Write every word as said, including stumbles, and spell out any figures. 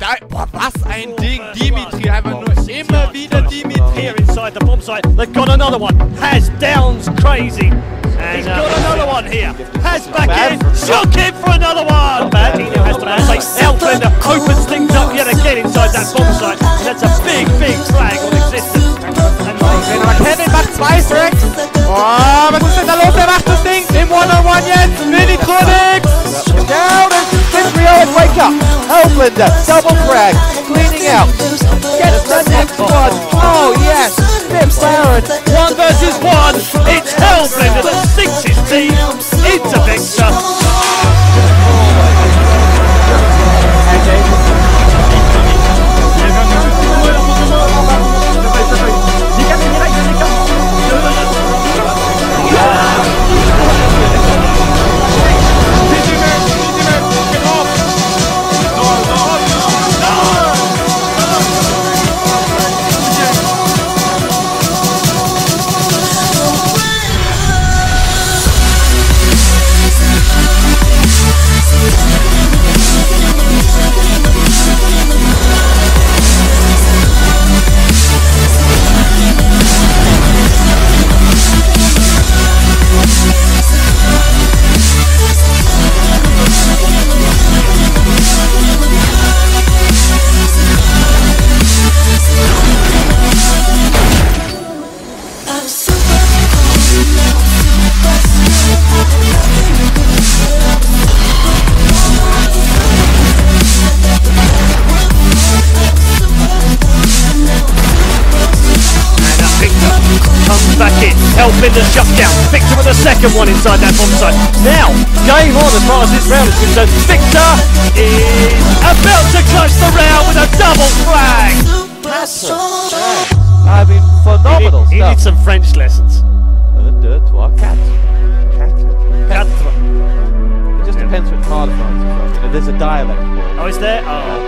geil. Boah, was ein Ding. Dimitri, einfach nur immer wieder Dimitri. Here inside the bomb site, they've got another one. Has Downs crazy. And he's got another one here. Has back in, shook him for another one. Bad, he now has to say Hellbender opens things up yet again inside that bomb site. And that's a big, big flag on existence. Kevin macht zwei Stacks. Oh, was ist denn da los? Er macht das Ding im One-on-One jetzt. Minitronics. Down and Cimbrio and wake up. Hellbender, double frag, cleaning out. Gets the next one. Oh yes, Smith Baron. One versus one. It's Hellbender that sinks his team into Victor. Hellbender shut down. Victor with the second one inside that bomb site. Now, game on as far as this round is concerned. Victor is about to clutch the round with a double flag. I mean, phenomenal he, he stuff. needs some French lessons. Un, deux, trois, quatre. Quatre. It just depends which part of France you're from. You know, there's a dialect for it. Oh, is there? Oh.